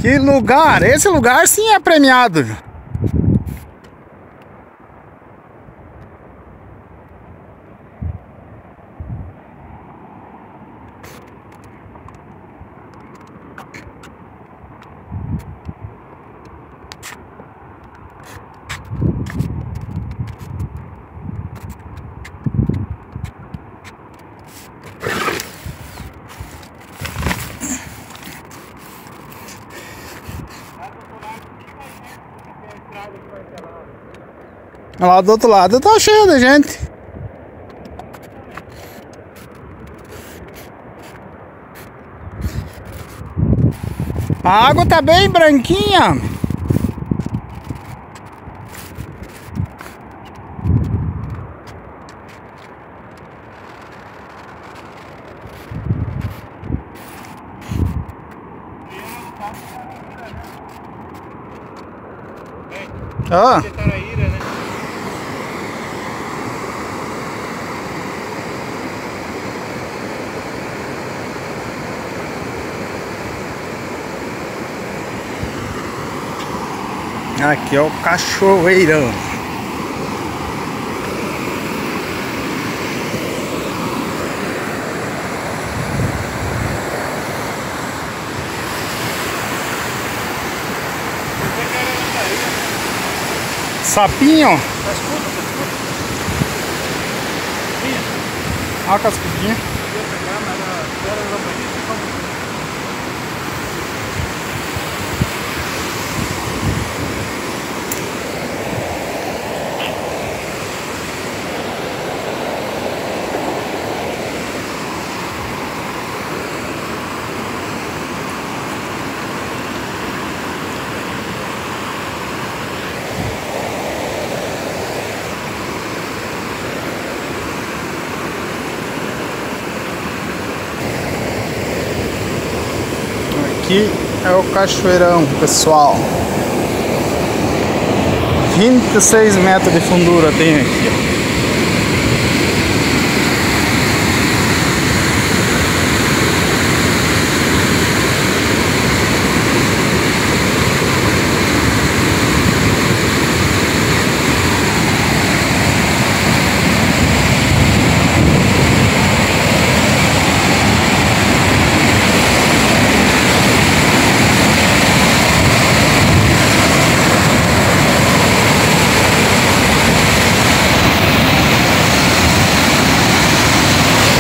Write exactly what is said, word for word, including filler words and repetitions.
Que lugar! Esse lugar sim é premiado. Lá do outro lado tá cheio de gente. A água tá bem branquinha. Ó. Aqui é o Cachoeirão. Sapinho. Olha a cascudinha. Aqui é o Cachoeirão, pessoal. vinte e seis metros de fundura tem aqui.